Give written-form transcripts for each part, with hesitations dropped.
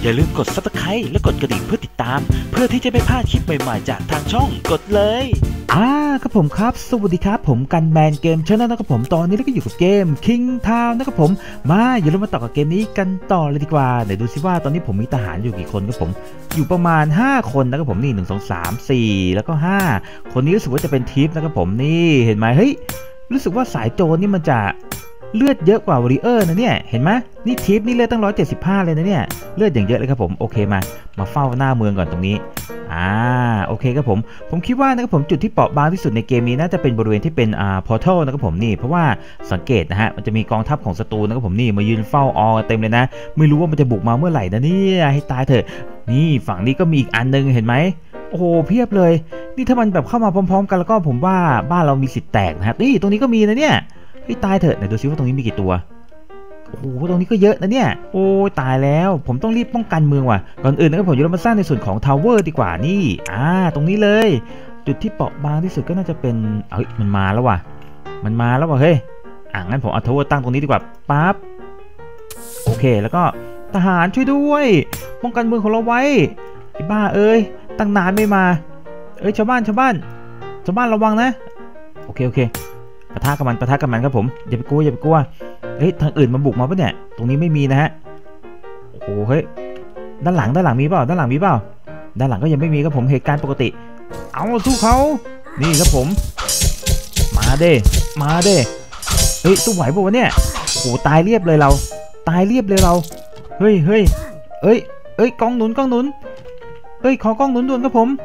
อย่าลืมกด Subscribe และกดกระดิ่งเพื่อติดตามเพื่อที่จะไม่พลาดคลิปใหม่ๆจากทางช่องกดเลยครับผมครับสวัสดีครับผมกันแมนเกมชนะนะครับผมตอนนี้เราก็อยู่กับเกม King Town นะครับผมอย่าลืมมาต่อกับเกมนี้กันต่อเลยดีกว่าเดี๋ยวดูซิว่าตอนนี้ผมมีทหารอยู่กี่คนครับผมอยู่ประมาณ5คนนะครับผมนี่1 2 3 4แล้วก็5คนนี้รู้สึกว่าจะเป็นทิปนะครับผมนี่เห็นไหมเฮ้ยรู้สึกว่าสายโจรนี่มันจะเลือดเยอะกว่าวอริเออร์นะเนี่ยเห็นไหมนี่ทิปนี่เลือดตั้ง175เลยนะเนี่ยเลือดอย่างเยอะเลยครับผมโอเคมาเฝ้าหน้าเมืองก่อนตรงนี้โอเคครับผมคิดว่านะครับผมจุดที่เปราะบางที่สุดในเกมนี้น่าจะเป็นบริเวณที่เป็นพอร์ทัลนะครับผมนี่เพราะว่าสังเกตนะฮะมันจะมีกองทัพของศัตรูนะครับผมนี่มายืนเฝ้าเต็มเลยนะไม่รู้ว่ามันจะบุกมาเมื่อไหร่นะเนี่ยให้ตายเถอะนี่ฝั่งนี้ก็มีอีกอันนึงเห็นไหมโอ้โหเพียบเลยนี่ถ้ามันแบบเข้ามาพร้อมๆกันแล้วก็ผมว่าบ้านเรามีสิทธิ์แตกนะครับนี่ตรงนี้ก็มีนะเนี่ยให้ตายเถอะไหนดูซิว่าตรงนี้มีกี่ตัวโอ้โหตรงนี้ก็เยอะนะเนี่ยโอ้ตายแล้วผมต้องรีบป้องกันเมืองว่ะก่อนอื่นนะครับผมจะมาสร้างในส่วนของทาวเวอร์ดีกว่านี่ตรงนี้เลยจุดที่เปราะบางที่สุดก็น่าจะเป็นมันมาแล้วว่ะเฮ้ยงั้นผมเอาทาวเวอร์ตั้งตรงนี้ดีกว่าปั๊บโอเคแล้วก็ทหารช่วยด้วยป้องกันเมืองของเราไว้ไอ้บ้าเอ้ยตั้งนานไม่มาชาวบ้านระวังนะโอเคปะทะกับมันครับผมอย่าไปกลัวทางอื่นมาบุกมาปะเนี่ยตรงนี้ไม่มีนะฮะโอ้โหเฮ้ยด้านหลังมีเปล่าด้านหลังก็ยังไม่มีครับผมเหตุการณ์ปกติเอาสู้เขานี่ครับผมมาเด้เฮ้ยสู้ไหวป่ะวะเนี่ยโอ้ตายเรียบเลยเราเฮ้ยกองหนุนเฮ้ยขอกองหนุนด่วนครับผม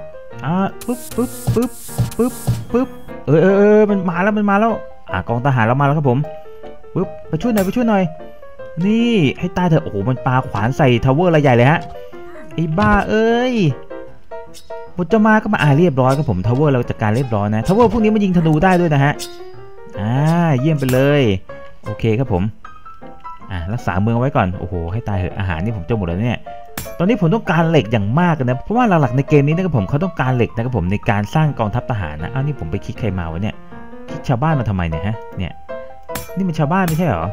ปึ๊บมันมาแล้วกองทหารเรามาแล้วครับผมปึ๊บไปช่วยหน่อยนี่ให้ตายเถอะโอ้โหมันปาขวานใส่ทาวเวอร์อะไรใหญ่เลยฮะไอ้บ้าเอ้ยบทจะมาก็มาเรียบร้อยครับผมทาวเวอร์เราจัดการเรียบร้อยนะทาวเวอร์พวกนี้มันยิงธนูได้ด้วยนะฮะเยี่ยมไปเลยโอเคครับผมรักษาเมืองไว้ก่อนโอ้โหให้ตายเถอะอาหารนี่ผมจะหมดแล้วเนี่ยตอนนี้ผมต้องการเหล็กอย่างมากนะเพราะว่าหลักๆในเกมนี้นะครับผมเขาต้องการเหล็กนะครับผมในการสร้างกองทัพทหารนะนี่ผมไปคิดใครมาวะเนี่ยคิดชาวบ้านมาทำไมเนี่ยฮะเนี่ยนี่มันชาวบ้านไม่ใช่เหรอ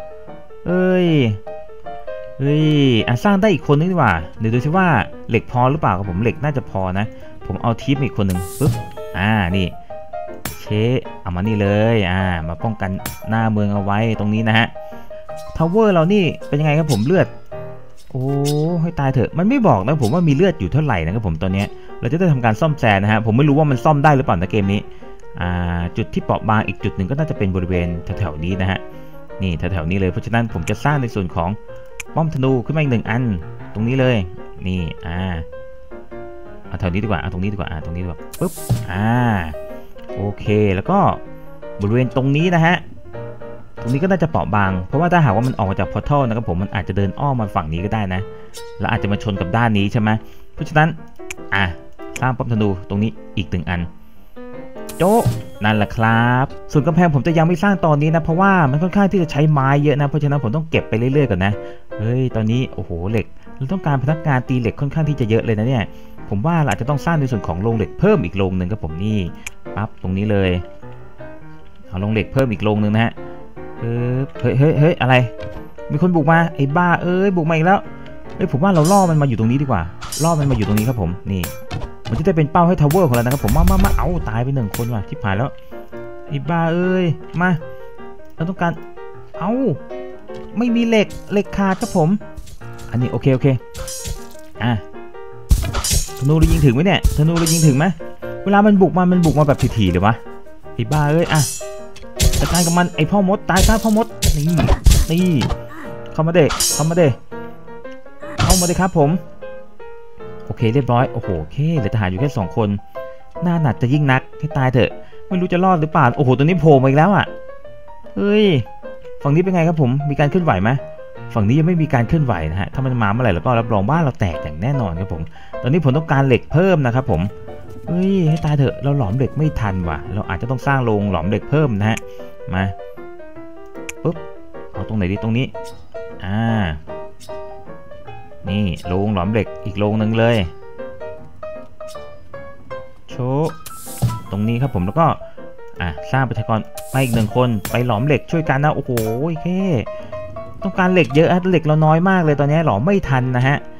สร้างได้อีกคนนึงดีกว่าเดี๋ยวดูซิว่าเหล็กพอหรือเปล่าครับผมเหล็กน่าจะพอนะผมเอาทีมอีกคนหนึ่งปึ๊บนี่เอามานี่เลยมาป้องกันหน้าเมืองเอาไว้ตรงนี้นะฮะทาวเวอร์เรานี่เป็นยังไงครับผมเลือดโอ้ให้ตายเถอะมันไม่บอกนะผมว่ามีเลือดอยู่เท่าไหร่นะครับผมตอนนี้เราจะได้ทำการซ่อมแซมนะฮะผมไม่รู้ว่ามันซ่อมได้หรือเปล่าในเกมนี้จุดที่เปราะบางอีกจุดหนึ่งก็น่าจะเป็นบริเวณแถวๆนี้นะฮะนี่แถวๆนี้เลยเพราะฉะนั้นผมจะสร้างในส่วนของป้อมธนูขึ้นมาอีก1 อันตรงนี้เลยนี่เอาแถวนี้ดีกว่าตรงนี้ดีกว่าปึ๊บโอเคแล้วก็บริเวณตรงนี้นะฮะตรงนี้ก็น่าจะเปราะบางเพราะว่าถ้าหากว่ามันออกมาจากพอร์ทัลนะครับผมมันอาจจะเดินอ้อมมาฝั่งนี้ก็ได้นะแล้วอาจจะมาชนกับด้านนี้ใช่ไหมเพราะฉะนั้นสร้างป้อมธนูตรงนี้อีก1 อันโจ๊ะนั่นแหละครับส่วนกำแพงผมจะยังไม่สร้างตอนนี้นะเพราะว่ามันค่อนข้างที่จะใช้ไม้เยอะนะเพราะฉะนั้นผมต้องเก็บไปเรื่อยๆก่อนนะตอนนี้โอ้โหเหล็กเราต้องการพนักงานตีเหล็กค่อนข้างที่จะเยอะเลยนะเนี่ยผมว่าเราอาจจะต้องสร้างในส่วนของโรงเหล็กเพิ่มอีกโรงหนึ่งครับผมนี่ปั๊บตรงนี้เลยเอาโรงเหล็กเพิ่มอีกโรงหนึ่งนะฮะเฮ้ยอะไรมีคนบุกมาไอ้บ้าบุกมาอีกแล้วผมว่าเราล่อมันมาอยู่ตรงนี้ดีกว่าล่อมันมาอยู่ตรงนี้ครับผมนี่มันจะได้เป็นเป้าให้ทาวเวอร์ของเรานะครับผมมาเอาตายไป1 คนว่ะที่ผ่านแล้วไอ้บ้ามาเราต้องการไม่มีเหล็กขาดครับผมอันนี้โอเคธนูเรายิงถึงไหมเนี่ยเวลามันบุกมาแบบถี่ๆเลยวะไอ้บ้าจัดการกับมันไอ้พ่อมดตายซะพ่อมดนี่เข้ามาเด้ครับผมโอเคเรียบร้อยโอ้โหเหลือทหารอยู่แค่2 คนหน้าหนักจะยิ่งนักให้ตายเถอะไม่รู้จะรอดหรือเปล่าโอ้โหตัวนี้โผล่มาอีกแล้วฝั่งนี้เป็นไงครับผมมีการเคลื่อนไหวไหมฝั่งนี้ยังไม่มีการเคลื่อนไหวนะฮะถ้ามันมาเมื่อไหร่แล้วก็รับรองบ้านเราแตกอย่างแน่นอนครับผมตอนนี้ผมต้องการเหล็กเพิ่มนะครับผมให้ตายเถอะเราหลอมเหล็กไม่ทันว่ะเราอาจจะต้องสร้างโรงหลอมเหล็กเพิ่มนะฮะมาปุ๊บเอาตรงไหนดีตรงนี้นี่โรงหลอมเหล็กอีกโรงหนึ่งเลยโชว์ตรงนี้ครับผมแล้วก็สร้างประชากรมาอีก1 คนไปหลอมเหล็กช่วยกันนะโอ้โหต้องการเหล็กเยอะเหล็กเราน้อยมากเลยตอนนี้หลอมไม่ทันนะฮะ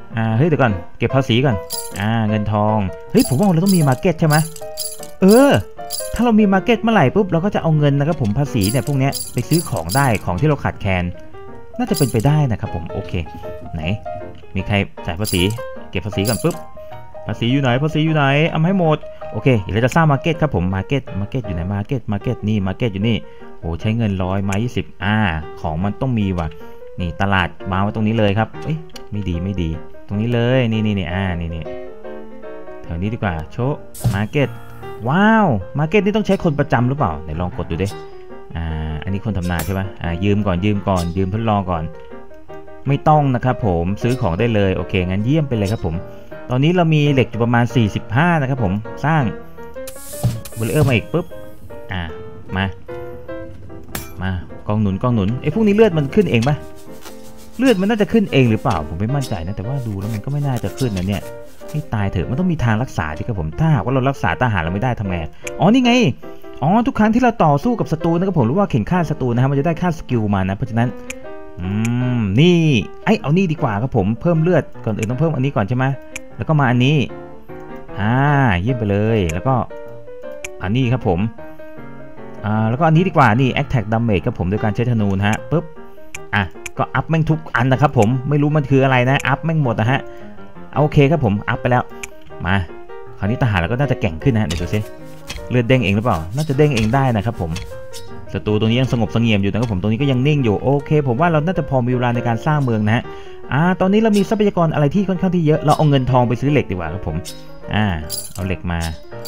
เฮ้ยเดี๋ยวก่อนเก็บภาษีก่อนเงินทองเฮ้ยผมว่าเราต้องมีมาร์เก็ตใช่ไหมถ้าเรามีมาร์เก็ตเมื่อไหร่ปุ๊บเราก็จะเอาเงินนะครับผมภาษีเนี่ยพวกนี้ไปซื้อของได้ของที่เราขาดแคลนน่าจะเป็นไปได้นะครับผมโอเคไหนมีใครจ่ายภาษีเก็บภาษีก่อนปุ๊บภาษีอยู่ไหนภาษีอยู่ไหนเอาให้หมดโอเคเดี๋ยวเราจะสร้างมาร์เก็ตครับผมมาร์เก็ตอยู่ไหนมาร์เก็ตนี่มาร์เก็ตอยู่นี่โอ้ใช้เงิน100มา20ของมันต้องมีว่ะนี่ตลาดมาไว้ตรงนี้เลยครับเอ้ยไม่ดีตรงนี้เลยนี่นี่แถวนี้ดีกว่าโชว์มาร์เก็ตว้าวมาร์เก็ตนี่ต้องใช้คนประจำหรือเปล่าไหนลองกดดูดิอันนี้คนทำนาใช่ไหมยืมทดลองก่อนไม่ต้องนะครับผมซื้อของได้เลยโอเคงั้นเยี่ยมไปเลยครับผมตอนนี้เรามีเหล็กอยู่ประมาณ45นะครับผมสร้างเบลเลอร์มาอีกปุ๊บมากองหนุนไอ้พวกนี้เลือดมันขึ้นเองปะเลือดมันน่าจะขึ้นเองหรือเปล่าผมไม่มั่นใจนะแต่ว่าดูแล้วมันก็ไม่น่าจะขึ้นนะเนี่ยให้ตายเถอะมันต้องมีทางรักษาที่ครับผมถ้าหากว่าเรารักษาทหารเราไม่ได้ทำไงนี่ไงทุกครั้งที่เราต่อสู้กับศัตรูนะครับผมหรือว่าเข็นฆ่าศัตรูนะครับมันจะได้ค่าสกิลมานะเพราะฉะนั้นนี่เอานี่ดีกว่าครับผมเพิ่มเลือดก่อนอื่นต้องเพิ่มอันนี้ก่อนใช่ไหมแล้วก็มาอันนี้เยี่ยมไปเลยแล้วก็อันนี้ครับผมแล้วก็อันนี้ดีกว่านี่ attack damage ครับผมโดยการใช้ธนูนะฮะปุ๊บก็อัพแม่งทุกอันนะครับผมไม่รู้มันคืออะไรนะอัพแม่งหมดนะฮะโอเคครับผมอัพไปแล้วมาคราวนี้ทหารเราก็น่าจะแก่งขึ้นนะฮะเดี๋ยวดูซิเลือดเด้งเองหรือเปล่าน่าจะเด้งเองได้นะครับผมศัตรูตรงนี้ยังสงบเสงี่ยมอยู่นะครับผมตรงนี้ก็ยังนิ่งอยู่โอเคผมว่าเราน่าจะพอมีเวลาในการสร้างเมืองนะฮะตอนนี้เรามีทรัพยากรอะไรที่ค่อนข้างที่เยอะเราเอาเงินทองไปซื้อเหล็กดีกว่าครับผมเอาเหล็กมา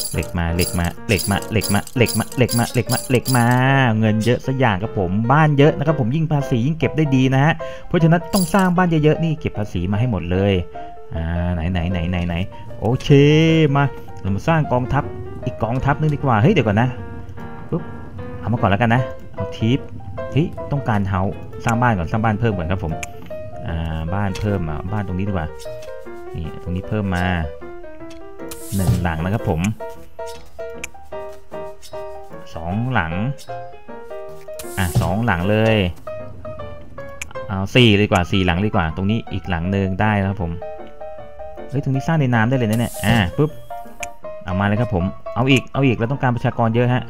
เงินเยอะสักอย่างครับผมบ้านเยอะนะครับผมยิ่งภาษียิ่งเก็บได้ดีนะฮะเพราะฉะนั้นต้องสร้างบ้านเยอะๆนี่เก็บภาษีมาให้หมดเลยไหนโอเคมาเรามาสร้างกองทัพอีกกองทัพนึงดีกว่าเฮ้ยเดี๋ยวก่อนนะปุ๊บเอามาก่อนแล้วกันนะเอาทิปต้องการเฮาสร้างบ้านก่อนสร้างบ้านเพิ่มก่อนครับผมบ้านเพิ่มบ้านตรงนี้ดีกว่านี่ตรงนี้เพิ่มมา1หลังนะครับผม2หลัง2หลังเลยเอา4เลยกว่า4หลังเลยกว่าตรงนี้อีกหลังหนึ่งได้นะครับผมเฮ้ยตรงนี้สร้างในน้ำได้เลยนะเนี่ยปุ๊บเอามาเลยครับผมเอาอีกเราต้องการประชากรเยอะฮะ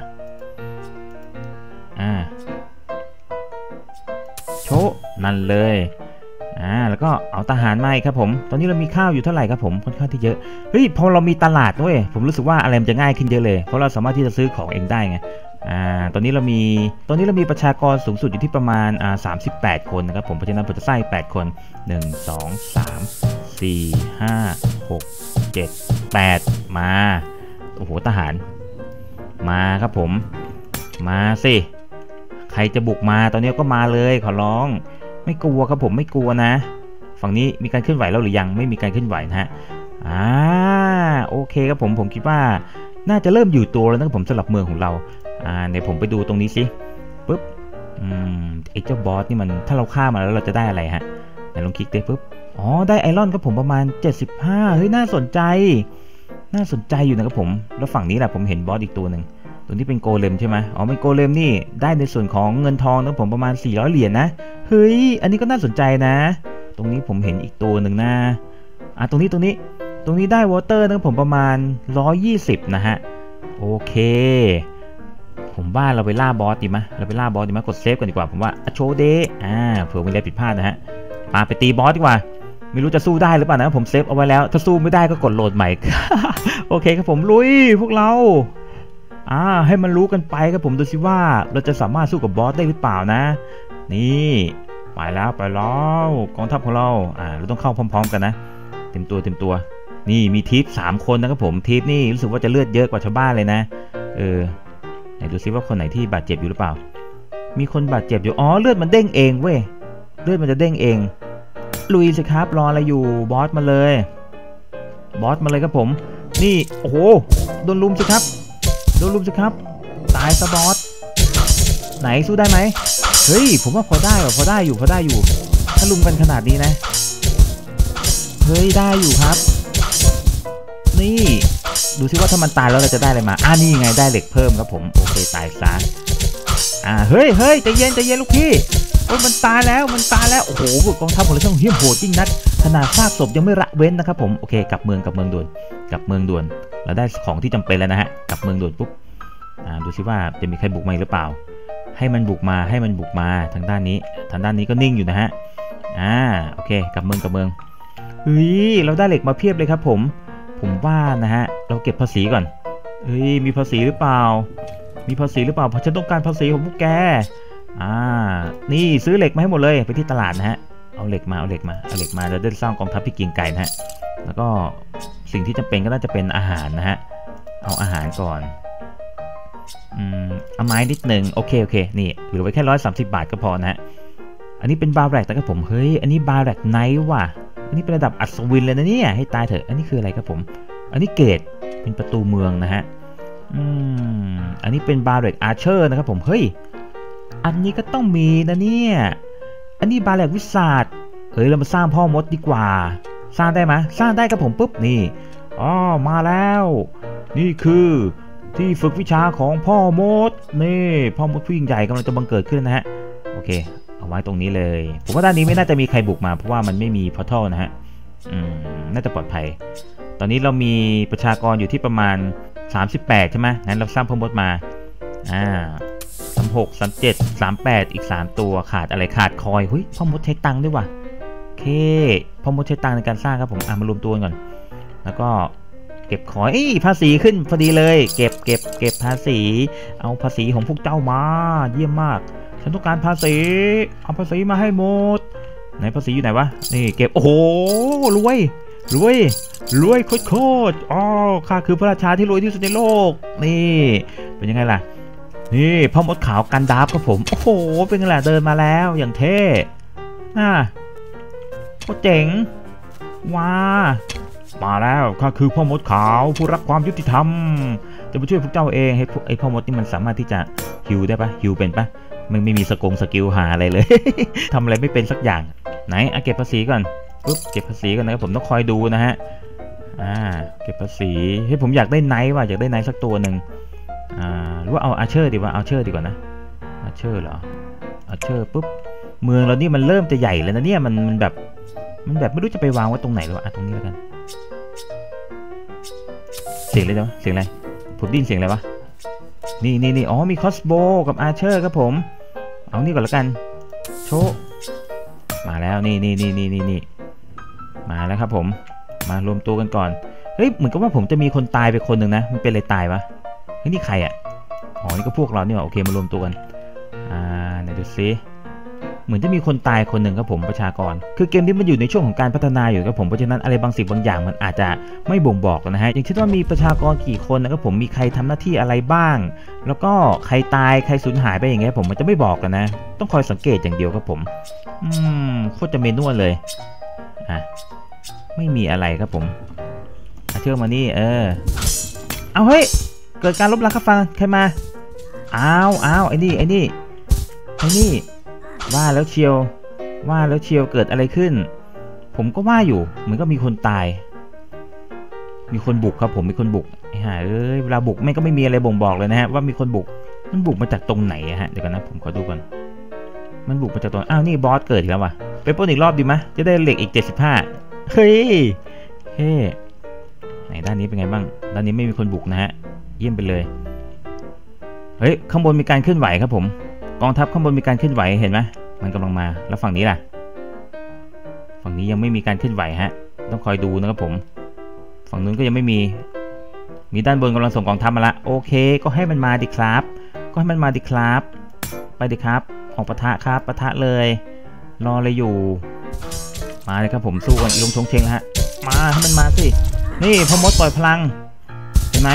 โชว์นั่นเลยแล้วก็เอาทหารมาครับผมตอนนี้เรามีข้าวอยู่เท่าไหร่ครับผมค่อนข้างที่เยอะเฮ้ยพอเรามีตลาดด้วยผมรู้สึกว่าอะไรมันจะง่ายขึ้นเยอะเลยเพราะเราสามารถที่จะซื้อของเองได้ไงตอนนี้เรามีประชากรสูงสุดอยู่ที่ประมาณ38 คนนะครับผมเพราะฉะนั้นผมจะสร้าง8คน1 2 3 4 5 6 7 8มาโอ้โหทหารมาครับผมมาสิใครจะบุกมาตอนนี้ก็มาเลยขอร้องไม่กลัวครับผมไม่กลัวนะฝั่งนี้มีการเคลื่อนไหวแล้วหรือยังไม่มีการเคลื่อนไหวนะฮะโอเคครับผมคิดว่าน่าจะเริ่มอยู่ตัวแล้วนะผมสำหรับเมืองของเราเดี๋ยวผมไปดูตรงนี้สิปุ๊บไอ้เจ้าบอสนี่มันถ้าเราฆ่ามาแล้วเราจะได้อะไรฮะเดี๋ยวลองคลิกได้ปุ๊บได้ไอรอนครับผมประมาณ75เฮ้ยน่าสนใจอยู่นะครับผมแล้วฝั่งนี้แหละผมเห็นบอสอีกตัวหนึ่งตัวนี้เป็นโกเลมใช่ไหมเป็นโกเลมนี่ได้ในส่วนของเงินทองนะผมประมาณ400เหรียญนะเฮ้ยอันนี้ก็น่าสนใจนะตรงนี้ผมเห็นอีกตัวหนึ่งนะตรงนี้ได้วอเตอร์นะผมประมาณ120นะฮะโอเคผมว่าเราไปล่าบอสดีไหมกดเซฟกันดีกว่าผมว่าโชว์เดเผื่อมีอะไรผิดพลาดนะฮะไปตีบอสดีกว่าไม่รู้จะสู้ได้หรือเปล่านะผมเซฟเอาไว้แล้วถ้าสู้ไม่ได้ก็กดโหลดใหม่ โอเคครับผมลุยพวกเราให้มันรู้กันไปครับผมดูสิว่าเราจะสามารถสู้กับบอสได้หรือเปล่านะนี่ไปแล้วกองทัพของเราเราต้องเข้าพร้อมๆกันนะเต็มตัวนี่มีทีป3คนนะครับผมทีปนี่รู้สึกว่าจะเลือดเยอะกว่าชาวบ้านเลยนะไหนดูซิว่าคนไหนที่บาดเจ็บอยู่หรือเปล่ามีคนบาดเจ็บอยู่เลือดมันเด้งเองเว้ยเลือดมันจะเด้งเองลุยสิครับรออะไรอยู่บอสมาเลยครับผมนี่โอ้โหโดนลุมสิครับตายซะบอสไหนสู้ได้ไหมเฮ้ยผมว่าพอได้อยู่ถ้าลุมกันขนาดนี้นะเฮ้ยได้อยู่ครับนี่ดูซิว่าถ้ามันตายแล้วเราจะได้อะไรมานี่ไงได้เหล็กเพิ่มครับผมโอเคตายซะเฮ้ยใจเย็นลูกพี่มันตายแล้วโอ้โหกองทัพของเราช่างเหี้ยมโหดยิ่งนักขนาดซากศพยังไม่ละเว้นนะครับผมโอเคกลับเมืองด่วนเราได้ของที่จำเป็นแล้วนะฮะกลับเมืองด่วนปุ๊บดูซิว่าจะมีใครบุกมาหรือเปล่าให้มันบุกมาทางด้านนี้ก็นิ่งอยู่นะฮะโอเคกลับเมืองเฮ้ยเราได้เหล็กมาเพียบเลยครับผมว่านะฮะเราเก็บภาษีก่อนเฮ้ยมีภาษีหรือเปล่าเพราะฉันต้องการภาษีของพวกแกนี่ซื้อเหล็กมาให้หมดเลยไปที่ตลาดนะฮะเอาเหล็กมาเราได้สร้างกองทัพที่เกรียงไกรนะฮะแล้วก็สิ่งที่จำเป็นก็น่าจะเป็นอาหารนะฮะเอาอาหารก่อนเอาไม้นิดหนึ่งโอเคนี่เหลือไว้แค่130 บาทก็พอนะฮะอันนี้เป็นบาร์แรกนะครับผมเฮ้ยอันนี้บาร์แรกไนท์ว่ะอันนี้เป็นระดับอัศวินเลยนะเนี่ยให้ตายเถอะอันนี้คืออะไรครับผมอันนี้เกตเป็นประตูเมืองนะฮะอันนี้เป็นบาร์แรกอาร์เชอร์นะครับผมเฮ้ยอันนี้ก็ต้องมีนะเนี่ยอันนี้บาร์แรกวิสัทเรามาสร้างพ่อมดดีกว่าสร้างได้ไหมสร้างได้ครับผมปุ๊บนี่มาแล้วนี่คือที่ฝึกวิชาของพ่อมดนี่พ่อมดผู้ยิ่งใหญ่กำลังจะบังเกิดขึ้นนะฮะโอเคเอาไว้ตรงนี้เลยผมว่าด้านนี้ไม่น่าจะมีใครบุกมาเพราะว่ามันไม่มีพอร์ทัลนะฮะน่าจะปลอดภัยตอนนี้เรามีประชากรอยู่ที่ประมาณ38ใช่ไหมงั้นเราสร้างพ่อมดมา36 37 38อีก3ตัวขาดอะไรขาดคอยเฮ้ยพ่อมดใช้ตังค์ด้วยว่ะโอเคพ่อมดใช้ตังค์ในการสร้างครับผมมารวมตัวก่อนแล้วก็เก็บคอยภาษีขึ้นพอดีเลยเก็บภาษีเอาภาษีของพวกเจ้ามาเยี่ยมมากฉันต้องการภาษีเอาภาษีมาให้หมดไหนภาษีอยู่ไหนวะนี่เก็บโอ้โหรวยโคตรข้าคือพระราชาที่รวยที่สุดในโลกนี่เป็นยังไงล่ะนี่พ่อมดขาวกันดาบครับผมโอ้โหเป็นไงล่ะเดินมาแล้วอย่างเท่โคตรเจ๋งว้ามาแล้วข้าคือพ่อมดขาวผู้รักความยุติธรรมจะมาช่วยพวกเจ้าเองให้ไอ้พ่อมดนี่มันสามารถที่จะฮิวได้ปะฮิวเป็นปะมันไม่มีสกิลหาอะไรเลย ทำอะไรไม่เป็นสักอย่างไหนเก็บภาษีก่อนปุ๊บเก็บภาษีก่อนนะครับผมต้องคอยดูนะฮะเก็บภาษีให้ผมอยากได้ไนท์ว่ะอยากได้ไนท์สักตัวหนึ่งหรือว่าเอาอาร์เชอร์ดีว่าอาร์เชอร์ดีกว่านะอาร์เชอร์เหรออาร์เชอร์ปุ๊บเมืองเรานี่มันเริ่มจะใหญ่แล้วนะเนี่ยมันแบบไม่รู้จะไปวางไว้ตรงไหนหรอตรงนี้แล้วกันเสียงอะไรเนาะเสียงอะไรผมได้ยินเสียงอะไรวะนี่มีคอสโบกับอาร์เชอร์ครับผมเอานี่ก่อนแล้วกันโชว์มาแล้วนี่มาแล้วครับผมมารวมตัวกันก่อนเฮ้ยเหมือนกับว่าผมจะมีคนตายไปคนหนึ่งนะมันเป็นอะไรตายวะเฮ้ยนี่ใครนี่ก็พวกเราเนี่ยโอเคมารวมตัวกันไหนดูซิเหมือนจะมีคนตายคนหนึ่งครับผมประชากรคือเกมนี้มันอยู่ในช่วงของการพัฒนาอยู่ครับผมเพราะฉะนั้นอะไรบางสิ่งบางอย่างมันอาจจะไม่บ่งบอกนะฮะอย่างเช่นว่ามีประชากรกี่คนนะครับผมมีใครทำหน้าที่อะไรบ้างแล้วก็ใครตายใครสูญหายไปอย่างเงี้ยผมมันจะไม่บอกกันนะต้องคอยสังเกตอย่างเดียวครับผมโคตรจะเมนูเลยไม่มีอะไรครับผมเชื่อมานี่เอาเฮ้ยเกิดการลบล้างข้าฟังใครมาอ้าวไอ้นี่ว่าแล้วเชียวเกิดอะไรขึ้นผมก็ว่าอยู่เหมือนก็มีคนตายมีคนบุกครับผมมีคนบุกเวลาบุกไม่ก็ไม่มีอะไรบ่งบอกเลยนะฮะว่ามีคนบุกมันบุกมาจากตรงไหนฮะเดี๋ยวกันนะผมขอดูก่อนมันบุกมาจากตรงนี่บอสเกิดแล้วว่ะไปปล้นอีกรอบดีไหมจะได้เหล็กอีก75เฮ้ไหนด้านนี้เป็นไงบ้างด้านนี้ไม่มีคนบุกนะฮะเยี่ยมไปเลยเฮ้ยข้างบนมีการเคลื่อนไหวครับผมกองทัพข้างบนมีการเคลื่อนไหวเห็นไหมมันกำลังมาแล้วฝั่งนี้ล่ะฝั่งนี้ยังไม่มีการเคลื่อนไหวฮะต้องคอยดูนะครับผมฝั่งนู้นก็ยังไม่มีด้านบนกำลังส่งกองทัพมาละโอเคก็ให้มันมาดิครับไปดิครับออกปะทะครับปะทะเลยรอเลยอยู่มาเลยครับผมสู้กันลงชงเชงฮะมาให้มันมาสินี่พ่อมดปล่อยพลังเห็นไหม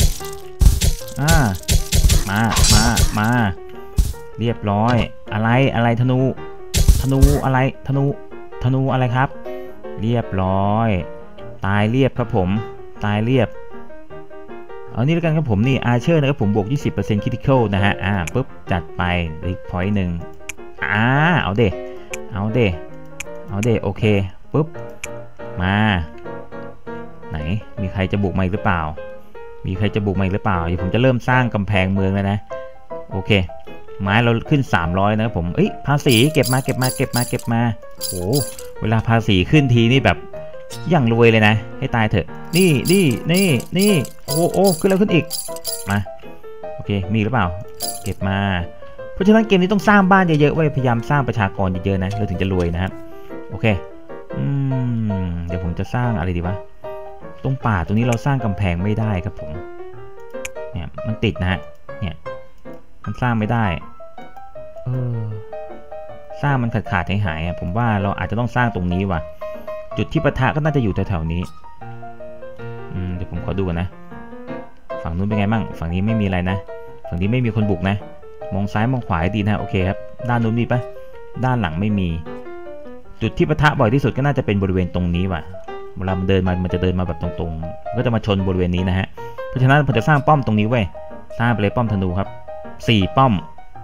มาเรียบร้อยอะไรธนูอะไรธนูอะไรครับเรียบร้อยตายเรียบครับผมตายเรียบเอานี่แล้วกันครับผมนี่อาร์เชอร์นะครับผมบวก 20% critical นะฮะปุ๊บจัดไปอีก point หนึ่งเอาเดโอเคปุ๊บมาไหนมีใครจะบุกมาหรือเปล่าเดี๋ยวผมจะเริ่มสร้างกำแพงเมืองแล้วนะโอเคไม้เราขึ้น300นะครับผมภาษีเก็บมาโอ้เวลาภาษีขึ้นทีนี่แบบอย่างรวยเลยนะให้ตายเถอะนี่โอ้ขึ้นแล้วขึ้นอีกมาโอเคมีหรือเปล่าเก็บมาเพราะฉะนั้นเกมนี้ต้องสร้างบ้านเยอะๆไว้พยายามสร้างประชากรเยอะๆนะเราถึงจะรวยนะครับโอเคเดี๋ยวผมจะสร้างอะไรดีวะตรงป่าตรงนี้เราสร้างกำแพงไม่ได้ครับผมเนี่ยมันติดนะฮะเนี่ยมันสร้างไม่ได้สร้างมันขาดหายผมว่าเราอาจจะต้องสร้างตรงนี้ว่ะจุดที่ปะทะก็น่าจะอยู่แถวๆนี้เดี๋ยวผมขอดูกันนะฝั่งนู้นเป็นไงบ้างฝั่งนี้ไม่มีอะไรนะฝั่งนี้ไม่มีคนบุกนะมองซ้ายมองขวาให้ดีนะโอเคครับด้านนู้นมีปะด้านหลังไม่มีจุดที่ปะทะบ่อยที่สุดก็น่าจะเป็นบริเวณตรงนี้ว่ะเวลามันเดินมามันจะเดินมาแบบตรงๆก็จะมาชนบริเวณนี้นะฮะเพราะฉะนั้นผมจะสร้างป้อมตรงนี้ไว้สร้างไปเลยป้อมธนูครับ4ป้อม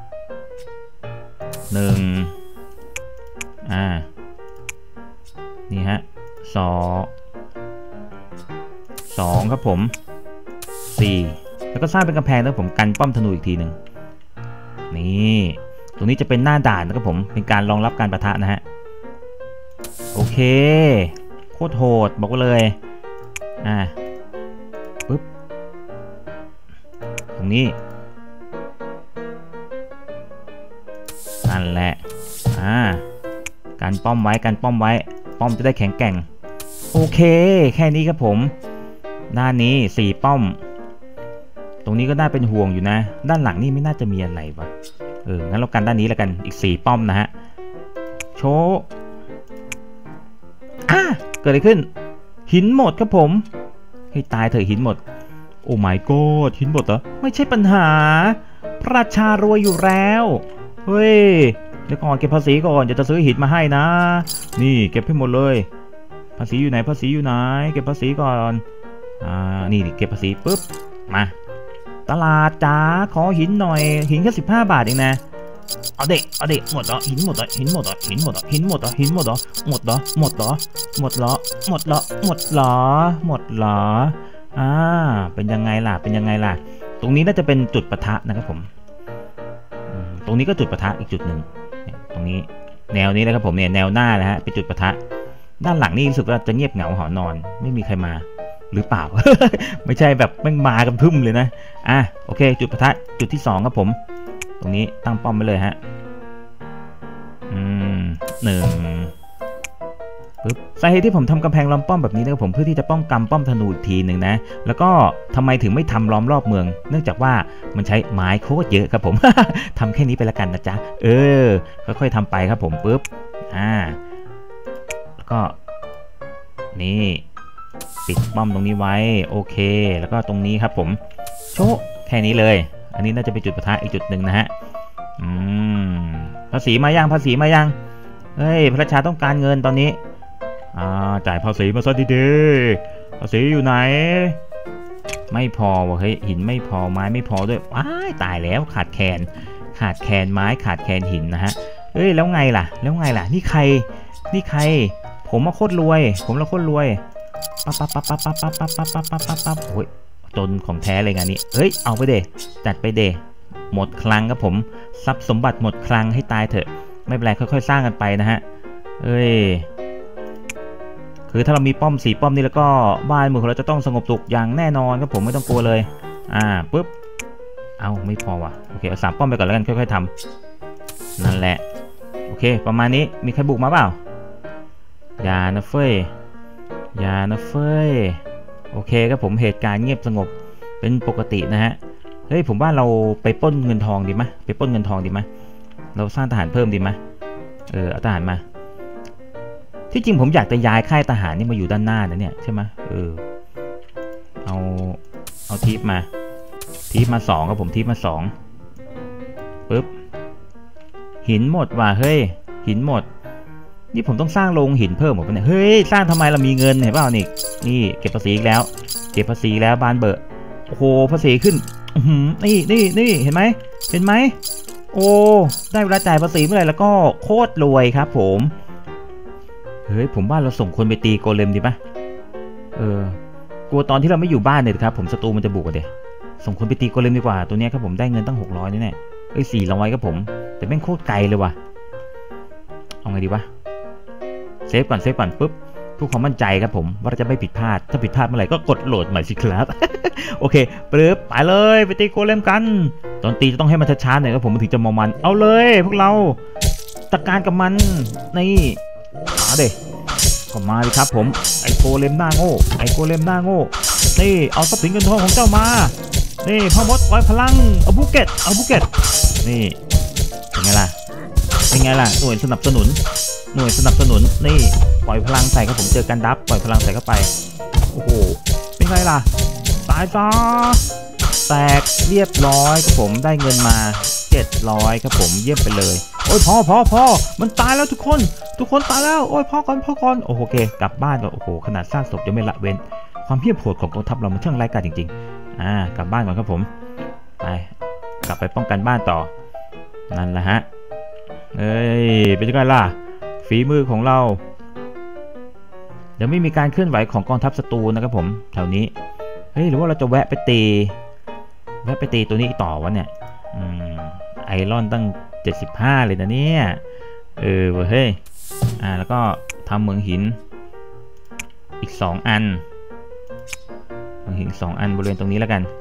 นี่ฮะ2ครับผม4แล้วก็สร้างเป็นกำแพงแล้วผมกันป้อมธนูอีกทีหนึ่งนี่ตรงนี้จะเป็นหน้าด่านนะครับผมเป็นการรองรับการปะทะนะฮะโอเคโคตรโหดบอกเลยปึ๊บตรงนี้นั่นแหละการป้อมไว้ป้อมจะได้แข็งแกร่งโอเคแค่นี้ครับผมด้านนี้4ป้อมตรงนี้ก็น่าเป็นห่วงอยู่นะด้านหลังนี่ไม่น่าจะมีอะไรวะงั้นเรากันด้านนี้แล้วกันอีก4ป้อมนะฮะโชว์เกิดอะไรขึ้นหินหมดครับผมให้ตายเถอะหินหมดโอ้ my god หินหมดเหรอไม่ใช่ปัญหาพระราชารวยอยู่แล้วเฮ้ยเดี๋ยวก่อนเก็บภาษีก่อนจะซื้อหินมาให้นะนี่เก็บให้หมดเลยภาษีอยู่ไหนเก็บภาษีก่อนนี่เก็บภาษีปุ๊บมาตลาดจ้าขอหินหน่อยหินแค่15 บาทเองนะเอาเด็กหมดเหรอหินหมดเหรอเป็นยังไงล่ะตรงนี้น่าจะเป็นจุดปะทะนะครับผมตรงนี้ก็จุดปะทะอีกจุดหนึ่งตรงนี้แนวนี้นะครับผมเนี่ยแนวหน้านะฮะเป็นจุดปะทะด้านหลังนี่รู้สึกว่าจะเงียบเหงาหอนอนไม่มีใครมาหรือเปล่า ไม่ใช่แบบแม่งมากันพึ่มเลยนะโอเคจุดปะทะจุดที่2ครับผมตรงนี้ตั้งป้อมไปเลยฮะปึ๊บสาเหตุที่ผมทำกำแพงล้อมป้อมแบบนี้นะครับผมเพื่อที่จะป้องกันป้อมธนูอีกทีหนึ่งนะแล้วก็ทำไมถึงไม่ทำล้อมรอบเมืองเนื่องจากว่ามันใช้ไม้โคตรเยอะครับผม ทำแค่นี้ไปละกันนะจ๊ะค่อยๆทำไปครับผมปึ๊บแล้วก็นี่ปิดป้อมตรงนี้ไว้โอเคแล้วก็ตรงนี้ครับผมโชว์แค่นี้เลยอันนี้น่าจะเป็นจุดปะทะอีกจุดหนึ่งนะฮะภาษีมายังเฮ้ยพระราชาต้องการเงินตอนนี้จ่ายภาษีมาซะดีๆภาษีอยู่ไหนไม่พอวะเฮ้ยหินไม่พอไม้ไม่พอด้วยตายแล้วขาดแคลนไม้ขาดแคลนหินนะฮะแล้วไงล่ะนี่ใครผมมาโคตรรวยปั๊บโอ้ยจนของแท้เลยงานนี้เอาไปเดจัดไปเดหมดคลังครับผมทรัพย์สมบัติหมดคลังให้ตายเถอะไม่เป็นไรค่อยๆสร้างกันไปนะฮะคือถ้าเรามีป้อม4ป้อมนี่แล้วก็บ้านเมืองของเราจะต้องสงบสุขอย่างแน่นอนครับผมไม่ต้องกลัวเลยปึ๊บไม่พอว่ะโอเคเอา3ป้อมไปก่อนแล้วกันค่อยๆทำนั่นแหละโอเคประมาณนี้มีใครบุกมาเปล่าอย่านะเฟ้ยโอเคครับผมเหตุการณ์เงียบสงบเป็นปกตินะฮะผมว่าเราไปปล้นเงินทองดีไหมเราสร้างทหารเพิ่มดีไหมเอาทหารมาที่จริงผมอยากจะย้ายค่ายทหารนี่มาอยู่ด้านหน้านะเนี่ยใช่ไหมเอาทีปมา2ครับผมทีปมา2ปึ๊บหินหมดว่ะหินหมดนี่ผมต้องสร้างโรงหินเพิ่มหมดเนี่ยสร้างทำไมเรามีเงินเห็นเปล่านี่เก็บภาษีอีกแล้วบานเบอร์โอ้โหภาษีขึ้นนี่เห็นไหมโอ้ได้เวลาจ่ายภาษีเมื่อไหร่แล้วก็โคตรรวยครับผมผมว่าเราส่งคนไปตีโกเลมดีปะกลัวตอนที่เราไม่อยู่บ้านเนี่ยครับผมศัตรูมันจะบุกเดี๋ยวส่งคนไปตีโกเลมดีกว่าตัวนี้ครับผมได้เงินตั้ง600นี่แน่ 400ครับผมแต่แม่งโคตรไกลเลยว่ะเอาไงดีวะเซฟก่อนปุ๊บเพื่อความมั่นใจครับผมว่าเราจะไม่ผิดพลาดถ้าผิดพลาดเมื่อไหร่ก็กดโหลดใหม่สิครับ โอเคปึ๊บไปเลยไปตีโกเลมกันตอนตีจะต้องให้มันช้าๆหน่อยครับผมถึงจะมองมันเอาเลยพวกเราจัดการกับมันนี่มาเด็ก็มาดิครับผมไอโกเลมหน้าโง่นี่เอาทรัพย์สินเงินทองของเจ้ามานี่พ่อมดปล่อยพลังเอาบุกเก็ตนี่เป็นไงล่ะหน่วยสนับสนุนนี่ปล่อยพลังใส่ครับผมเจอกันดับปล่อยพลังใส่เข้าไปโอ้โหเป็นไงล่ะตายซะแตกเรียบร้อยครับผมได้เงินมา700ครับผมเยี่ยมไปเลยโอ้ยพอมันตายแล้วทุกคนตายแล้วโอ้ยพ่อก่อนโอเคกลับบ้านก่อนโอ้โหขนาดซากศพยังไม่ละเว้นความเพียรโหดของกองทัพเรามันช่างไร้กาจจริงๆกลับบ้านก่อนครับผมไปกลับไปป้องกันบ้านต่อนั่นแหละฮะเป็นยังไงล่ะฝีมือของเรายังไม่มีการเคลื่อนไหวของกองทัพศัตรูนะครับผมแถวนี้หรือว่าเราจะแวะไปตีตัวนี้ต่อวะเนี่ยไอรอนตั้ง75เลยนะเนี่ยเฮ้ยแล้วก็ทำเมืองหินอีก2อันเมืองหิน2อันบริเวณตรงนี้แล้วกัน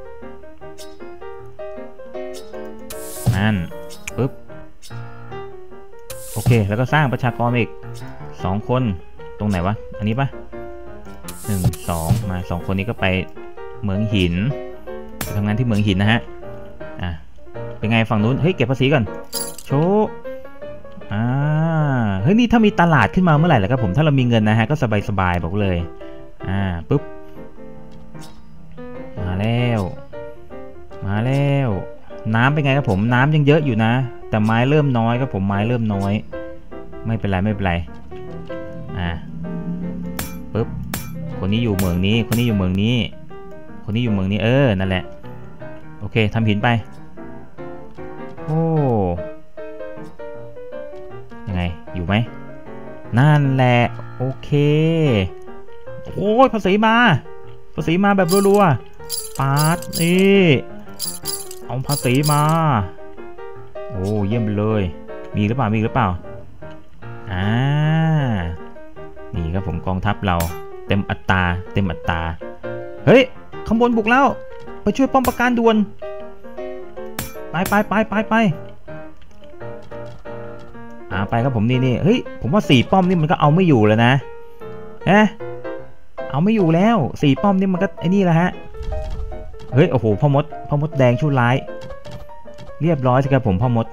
นั่นปึ๊บโอเคแล้วก็สร้างประชากรอีก2คนตรงไหนวะอันนี้ปะ1 2มา2คนนี้ก็ไปเมืองหินไปทำงานที่เมืองหินนะฮะเป็นไงฝั่งนู้นเฮ้ยเก็บภาษีก่อนโชว์เฮ้ยนี่ถ้ามีตลาดขึ้นมาเมื่อไหร่ล่ะครับผมถ้าเรามีเงินนะฮะก็สบายบอกเลยปุ๊บมาแล้วน้ำเป็นไงครับผมน้ำยังเยอะอยู่นะแต่ไม้เริ่มน้อยครับผมไม้เริ่มน้อยไม่เป็นไรปุ๊บคนนี้อยู่เมืองนี้คนนี้อยู่เมืองนี้นั่นแหละโอเคทำหินไปโอ้ยังไงอยู่ไหมนั่นแหละโอเคโอ้ยภาษีมาแบบรัวๆปาดนี่เอาภาษีมาโอ้เยี่ยมเลยมีหรือเปล่านี่ครับผมกองทัพเราเต็มอัตราเฮ้ยข้างบนบุกแล้วไปช่วยป้อมปราการด่วนไปไปครับผมนี่เฮ้ยผมว่า4ป้อมนี่มันก็เอาไม่อยู่แล้วนะเอาไม่อยู่แล้ว4ป้อมนี่มันก็ไอ้นี่แหละฮะเฮ้ยโอ้โหพ่อมดแดงชั่วร้ายเรียบร้อยสิครับผมพ่อมด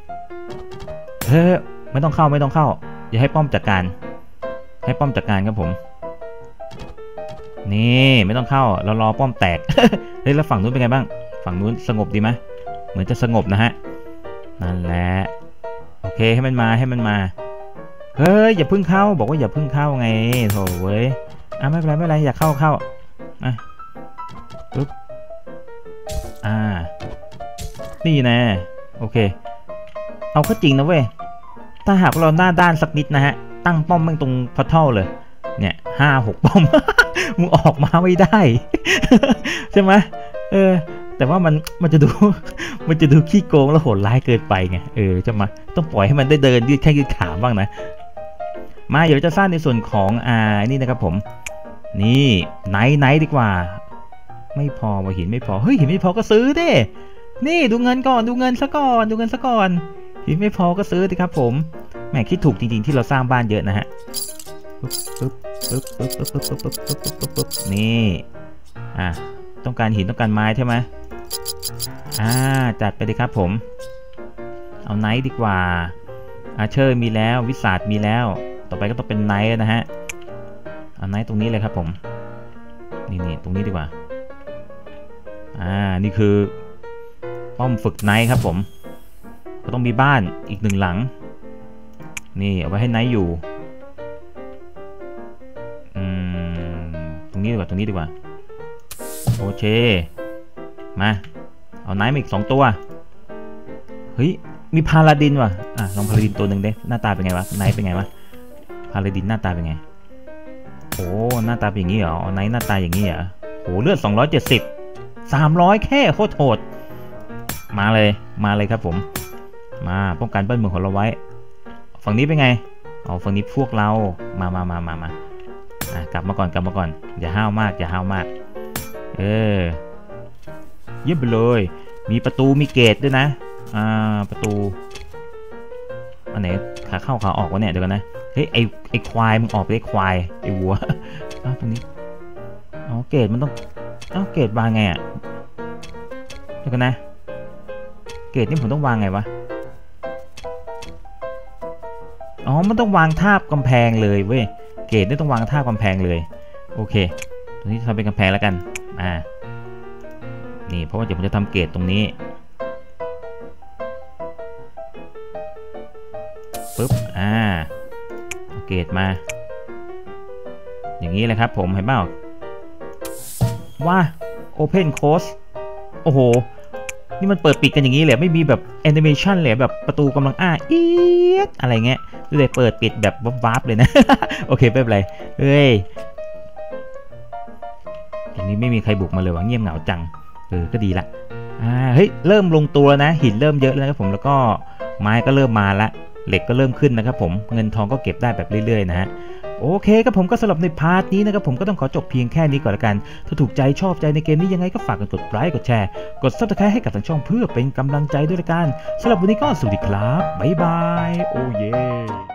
ไม่ต้องเข้าอย่าให้ป้อมจัดการครับผมนี่ไม่ต้องเข้าเรารอป้อมแตก เฮ้ยแล้วฝั่งนู้นเป็นไงบ้างฝั่งนู้นสงบดีไหมเหมือนจะสงบนะฮะนั่นแหละโอเคให้มันมาเฮ้ยอย่าพึ่งเข้าบอกว่าอย่าพึ่งเข้าไงโถ่เว้ยไม่เป็นไรอย่าเข้าปึ๊บนี่นะโอเคเอาก็จริงนะเว้ยถ้าหากเราหน้าด้านสักนิดนะฮะตั้งป้อมมันตรงพอเท่าเลยเนี่ย5-6 ป้อม มึงออกมาไม่ได้ ใช่ไหมแต่ว่ามันจะดูขี้โกงแล้วโหดร้ายเกินไปไงจะมาต้องปล่อยให้มันได้เดินยืดแข้งยืดขาบ้างนะมาเดี๋ยวจะสร้างในส่วนของนี่นะครับผมนี่ไนท์ดีกว่าไม่พอหินไม่พอเฮ้ยหินไม่พอก็ซื้อดินี่ดูเงินซะก่อนหินไม่พอก็ซื้อดิครับผมแหมคิดถูกจริงๆที่เราสร้างบ้านเยอะนะฮะปึ๊บนี่ต้องการหินต้องการไม้ใช่ไหมจัดไปเลยครับผมเอาไนท์ดีกว่าอาเชอร์มีแล้ววิสาดมีแล้วต่อไปก็ต้องเป็นไนท์นะฮะเอาไนท์ตรงนี้เลยครับผมนี่ตรงนี้ดีกว่านี่คือป้อมฝึกไนท์ครับผมก็ต้องมีบ้านอีก1 หลังนี่เอาไว้ให้ไนท์อยู่ตรงนี้ดีกว่าโอเคมาเอาไนท์มาอีก2 ตัวเฮ้ยมีพาลาดินว่ะลองพาลาดินตัวหนึ่งเด้หน้าตาเป็นไงวะไนท์เป็นไงวะพาลาดินหน้าตาเป็นไงโอ้หน้าตาเป็นอย่างนี้เหรอไนท์หน้าตาอย่างนี้เหรอโหเลือด270 300แค่โคตรโหดมาเลยครับผมมาป้องกันบ้านเมืองของเราไว้ฝั่งนี้เป็นไงอ๋อฝั่งนี้พวกเรามากลับมาก่อนอย่าห้าวมากเยี่ยมไปเลยมีประตูมีเกตด้วยนะประตูอันไหนขาเข้าขาออกวะเนี่ยเดี๋ยวกันนะเฮ้ยไอควายมึงออกไปไอควายไอวัวตรงนี้อ๋อเกตมันต้องเกตวางไงเดี๋ยวกันนะเกตนี่ผมต้องวางไงวะอ๋อมันต้องวางทาบกำแพงเลยเว้ยเกตนี่ต้องวางทาบกำแพงเลยโอเคตรงนี้ทำเป็นกำแพงแล้วกันนี่เพราะว่าเดี๋ยวผมจะทำเกตตรงนี้ปึ๊บเอาเกตมาอย่างนี้เลยครับผมเห็นเปล่าว่า Open Close โอ้โหนี่มันเปิดปิดกันอย่างนี้เลยไม่มีแบบแอนิเมชันเลยแบบประตูกำลังอี๊ดอะไรเงี้ยดูเลยเปิดปิดแบบวับๆเลยนะ โอเคไม่เป็นไรเฮ้ยอย่างนี้ไม่มีใครบุกมาเลยว่ะเงียบเหงาจังก็ดีละเฮ้ยเริ่มลงตัวนะหินเริ่มเยอะแล้วนะครับผมแล้วก็ไม้ก็เริ่มมาละเหล็กก็เริ่มขึ้นนะครับผมเงินทองก็เก็บได้แบบเรื่อยๆนะฮะโอเคครับผมก็สำหรับในพาร์ทนี้นะครับผมก็ต้องขอจบเพียงแค่นี้ก่อนละกันถ้าถูกใจชอบใจในเกมนี้ยังไงก็ฝากกดไลค์กดแชร์กด Subscribe ให้กับทางช่องเพื่อเป็นกำลังใจด้วยละกันสำหรับวันนี้ก็สวัสดีครับบ๊ายบายโอ้เย่